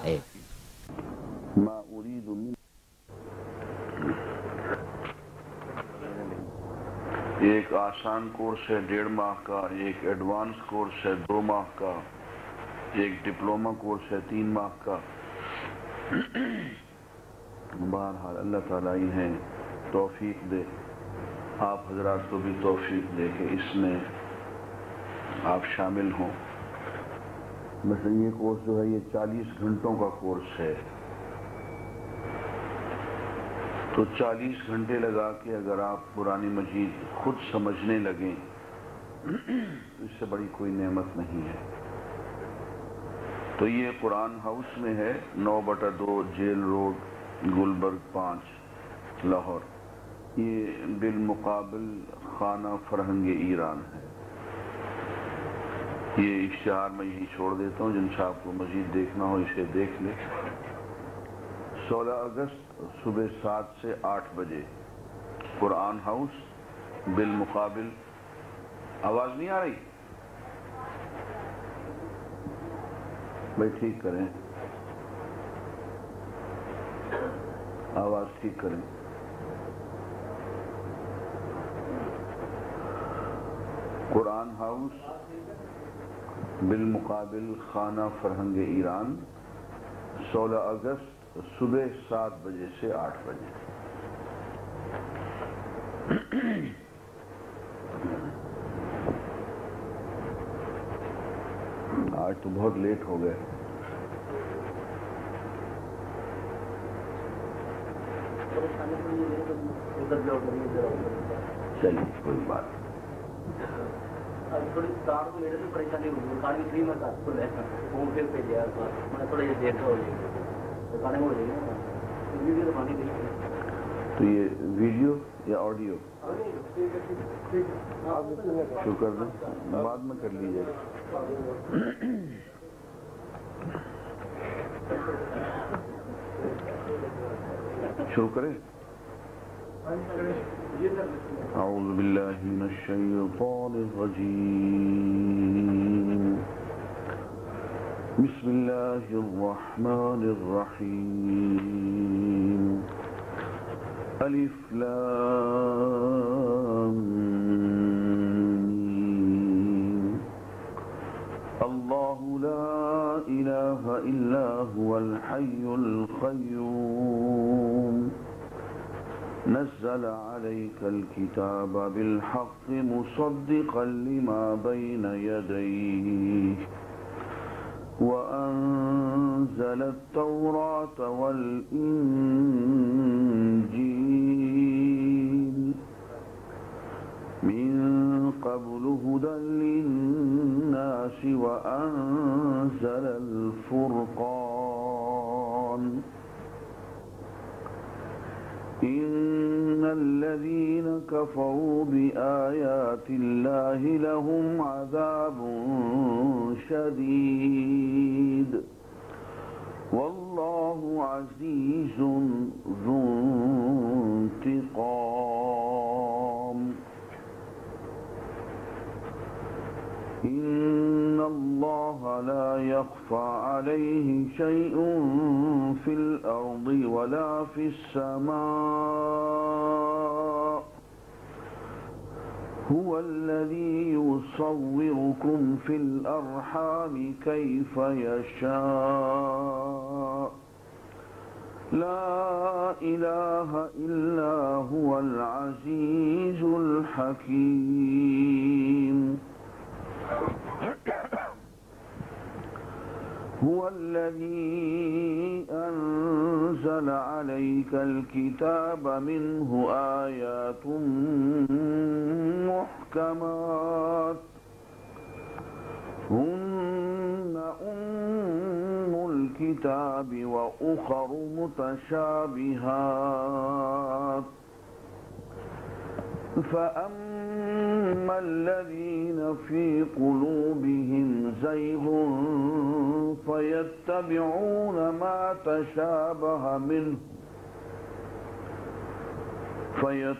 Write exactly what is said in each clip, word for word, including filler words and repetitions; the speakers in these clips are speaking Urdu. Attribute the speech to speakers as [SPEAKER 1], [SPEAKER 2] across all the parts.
[SPEAKER 1] ہے۔
[SPEAKER 2] ما اريد من ایک آسان کورس ہے ڈیڑھ ماہ کا، ایک ایڈوانس کورس ہے دو ماہ کا، ایک ڈپلومہ کورس ہے تین ماہ کا۔ بہرحال اللہ تعالیٰ انہیں توفیق دے، آپ حضرات کو بھی توفیق دے کہ اس میں آپ شامل ہوں۔ مثلا یہ کورس جو ہے یہ چالیس گھنٹوں کا کورس ہے، تو چالیس گھنٹے لگا کے اگر آپ قرآن مجید خود سمجھنے لگیں تو اس سے بڑی کوئی نعمت نہیں ہے۔ تو یہ قرآن ہاؤس میں ہے، نو بٹا دو جیل روڈ، گلبرگ پانچ، لاہور۔ یہ بالمقابل خانہ فرہنگ ایران ہے۔ یہ اشتہار میں یہی چھوڑ دیتا ہوں، جن صاحب کو مزید دیکھنا ہو اسے دیکھ لے۔ سولہ اگست صبح سات سے آٹھ بجے قرآن ہاؤس بالمقابل۔ آواز نہیں آ رہی؟ بھائی ٹھیک کریں، آواز ٹھیک کریں۔ قرآن ہاؤس بالمقابل خانہ فرہنگ ایران، سولہ اگست صبح سات بجے سے آٹھ بجے۔ آج تو بہت لیٹ ہو گئے۔ چلیے کوئی بات
[SPEAKER 3] تھوڑی کار کو میرے سے پریشانی ہوگی، کار کی فری میں کار کو لے ہوم پھر پہ لیا میں تھوڑا یہ دیر ہو جائے گی، دکانے میں ہو جائے گی نا ویڈیو تو بانی نہیں۔
[SPEAKER 2] تو یہ ویڈیو یا آڈیو شروع کر دیں، بعد میں کر لیجیے گا۔ شروع کریں۔ اعوذ باللہ من الشیطان الرجیم، بسم اللہ الرحمن الرحیم، الف لام میم، اللہ لا الہ الا هو الحی القیوم، نزل عليك الكتاب بالحق مصدقا لما بين يديه وأنزل التوراة والإنجيل من قبل هدى للناس وأنزل الفرقان، إن الذين كفروا بآيات الله لهم عذاب شديد والله عزيز ذو انتقام، إن الله لا يخفى عليه شيء في الأرض ولا في السماء، هو الذي يصوركم في الأرحام كيف يشاء، لا إله إلا هو العزيز الحكيم، هو الذي أنزل عليك الكتاب منه آيات محكمات هن أم الكتاب وأخر متشابهات، فأما الذين في قلوبهم زيغ فيتبعون ما تشابه منه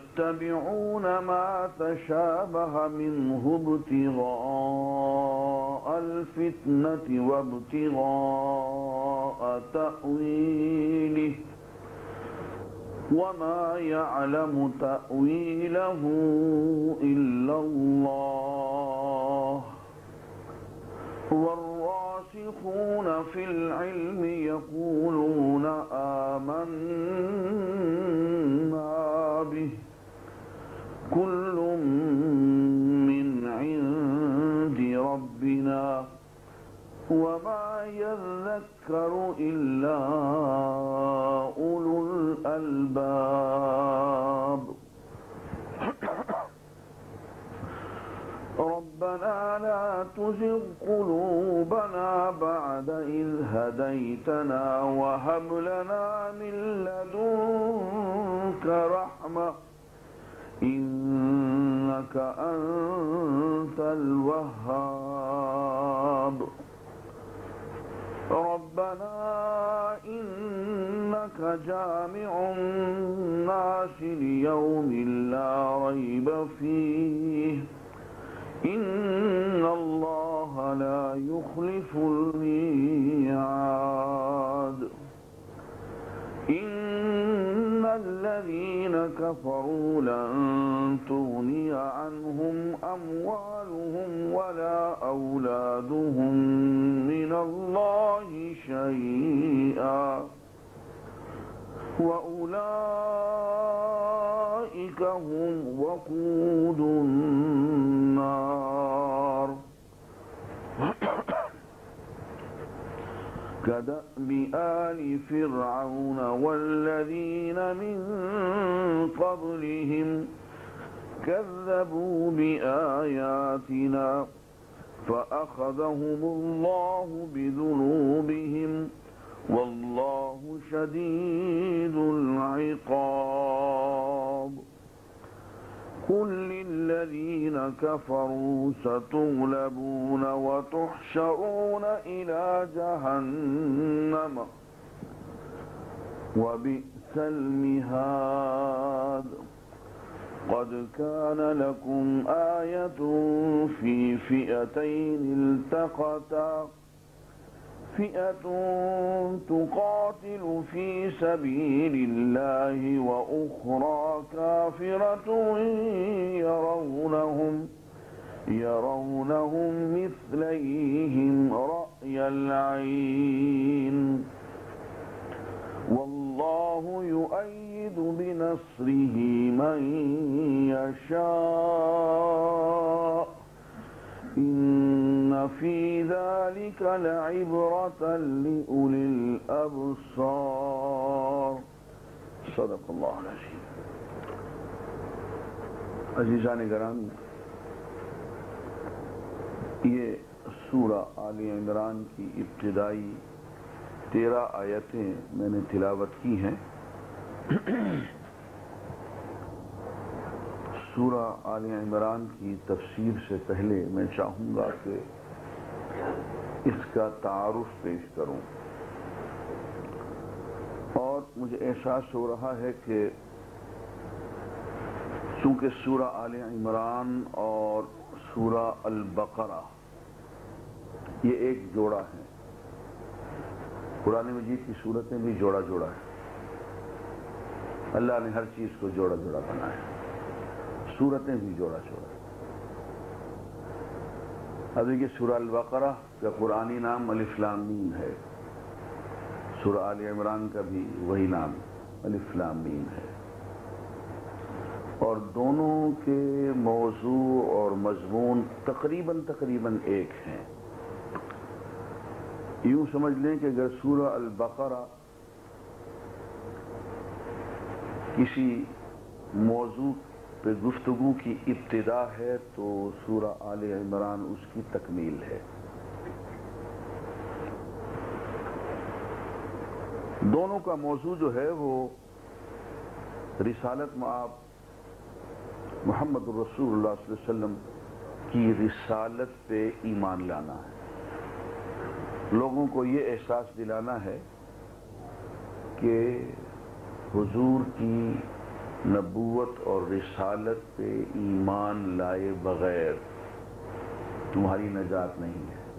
[SPEAKER 2] فيتبعون ما تشابه منه ابتغاء الفتنة وابتغاء تأويله وما يعلم تأويله إلا الله والراسخون في العلم يقولون آمنا به كل من عند ربنا وما يذكر إلا أولو الألباب ربنا لا تزغ قلوبنا بعد إذ هديتنا وهب لنا من لدنك رحمة إنك أنت الوهاب ربنا إنك جامع الناس ليوم لا ريب فيه إن الله لا يخلف الميعاد إن الذين كفروا لن تغني عنهم أموالهم ولا أولادهم من الله شيئا وأولئك هم وقود النار كدأب آل فرعون والذين من قبلهم كذبوا بآياتنا فأخذهم الله بذنوبهم والله شديد العقاب قل للذين كفروا ستغلبون وتحشرون إلى جهنم وبئس المهاد قد كان لكم آية في فئتين التقتا فئة تقاتل في سبيل الله وأخرى كافرة يرونهم يرونهم مثليهم رأي العين والله يؤيد بنصره من يشاء إن في ذلك لعبرة لأولي الأبصار صدق اللہ العظیم. عزیزان گرامی، یہ سورہ آل عمران کی ابتدائی تیرہ آیتیں میں نے تلاوت کی ہیں. سورہ آل عمران کی تفسیر سے پہلے میں چاہوں گا کہ اس کا تعارف پیش کروں، اور مجھے احساس ہو رہا ہے کہ چونکہ سورہ آل عمران اور سورہ البقرہ یہ ایک جوڑا ہے، قرآن مجید کی صورتیں بھی جوڑا جوڑا ہے، اللہ نے ہر چیز کو جوڑا جوڑا بنایا، سورتیں بھی جوڑا جوڑا. اب یہ سورہ البقرہ کا قرآنی نام الف لام میم ہے، سورہ آل عمران کا بھی وہی نام الف لام میم ہے، اور دونوں کے موضوع اور مضمون تقریباً تقریباً ایک ہیں. یوں سمجھ لیں کہ اگر سورہ البقرہ کسی موضوع پہ گفتگو کی ابتدا ہے تو سورہ آل عمران اس کی تکمیل ہے. دونوں کا موضوع جو ہے وہ رسالت مآب محمد الرسول اللہ صلی اللہ علیہ وسلم کی رسالت پہ ایمان لانا ہے، لوگوں کو یہ احساس دلانا ہے کہ حضور کی نبوت اور رسالت پہ ایمان لائے بغیر تمہاری نجات نہیں ہے.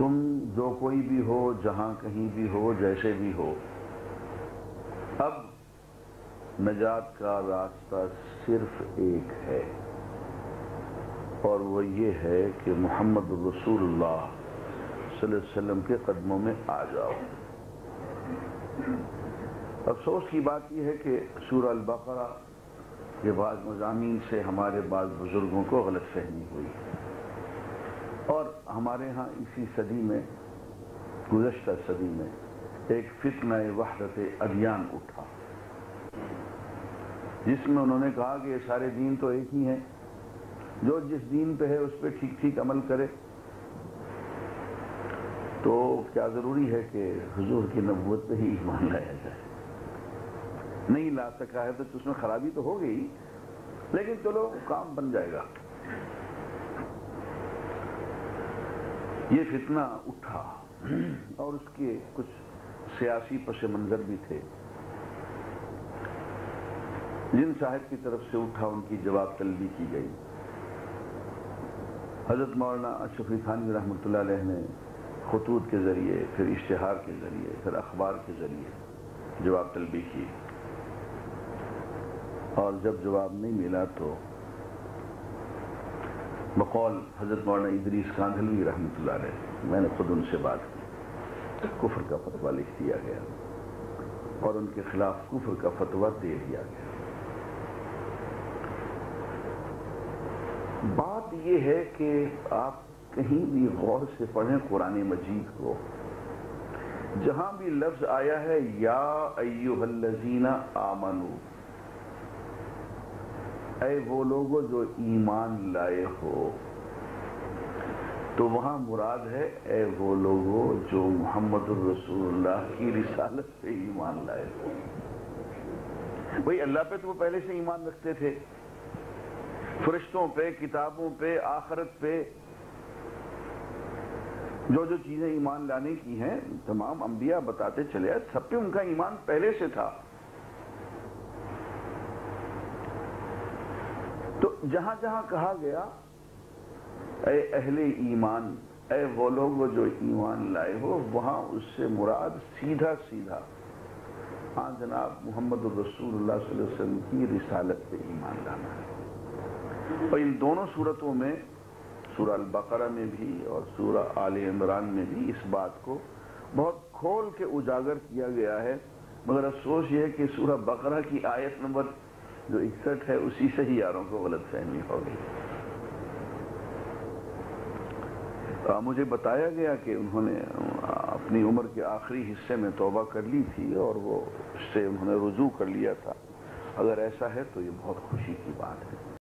[SPEAKER 2] تم جو کوئی بھی ہو، جہاں کہیں بھی ہو، جیسے بھی ہو، اب نجات کا راستہ صرف ایک ہے، اور وہ یہ ہے کہ محمد رسول اللہ صلی اللہ علیہ وسلم کے قدموں میں آ جاؤ۔ افسوس کی بات یہ ہے کہ سورہ البقرہ کے بعض مضامین سے ہمارے بعض بزرگوں کو غلط فہمی ہوئی، اور ہمارے ہاں اسی صدی میں، گزشتہ صدی میں، ایک فتنہ وحدت ادیان اٹھا، جس میں انہوں نے کہا کہ یہ سارے دین تو ایک ہی ہیں، جو جس دین پہ ہے اس پہ ٹھیک ٹھیک عمل کرے۔ تو کیا ضروری ہے کہ حضور کی نبوت پہ ہی ایمان لایا جائے؟ نہیں لا سکا ہے تو اس میں خرابی تو ہو گئی، لیکن چلو کام بن جائے گا۔ یہ فتنہ اٹھا، اور اس کے کچھ سیاسی پس منظر بھی تھے۔ جن صاحب کی طرف سے اٹھا ان کی جواب طلبی کی گئی۔ حضرت مولانا اشرف علی تھانوی رحمۃ اللہ علیہ نے خطوط کے ذریعے، پھر اشتہار کے ذریعے، پھر اخبار کے ذریعے جواب طلبی کی، اور جب جواب نہیں ملا تو بقول حضرت مولانا ادریس کاندھلوی رحمۃ اللہ علیہ، میں نے خود ان سے بات کی، کفر کا فتویٰ لکھ دیا گیا اور ان کے خلاف کفر کا فتویٰ دے دیا گیا۔ بات یہ ہے کہ آپ کہیں بھی غور سے پڑھیں قرآن مجید کو، جہاں بھی لفظ آیا ہے یا ایھا الذین آمنو، اے وہ لوگوں جو ایمان لائے ہو، تو وہاں مراد ہے اے وہ لوگوں جو محمد الرسول اللہ کی رسالت پہ ایمان لائے ہو۔ بھئی اللہ پہ تو وہ پہلے سے ایمان رکھتے تھے، فرشتوں پہ، کتابوں پہ، آخرت پہ، جو جو چیزیں ایمان لانے کی ہیں تمام انبیاء بتاتے چلے آئے، سب پہ ان کا ایمان پہلے سے تھا۔ تو جہاں جہاں کہا گیا اے اہل ایمان، اے وہ لوگ جو ایمان لائے ہو، وہاں اس سے مراد سیدھا سیدھا ہاں جناب محمد الرسول اللہ صلی اللہ علیہ وسلم کی رسالت پہ ایمان لانا ہے۔ اور ان دونوں صورتوں میں، سورہ البقرہ میں بھی اور سورہ آل عمران میں بھی، اس بات کو بہت کھول کے اجاگر کیا گیا ہے، مگر افسوس یہ ہے کہ سورہ بقرہ کی آیت نمبر جو اکسٹھ ہے اسی سے ہی یاروں کو غلط فہمی ہو گئی۔ مجھے بتایا گیا کہ انہوں نے اپنی عمر کے آخری حصے میں توبہ کر لی تھی اور وہ اس سے انہوں نے رجوع کر لیا تھا۔ اگر ایسا ہے تو یہ بہت خوشی کی بات ہے۔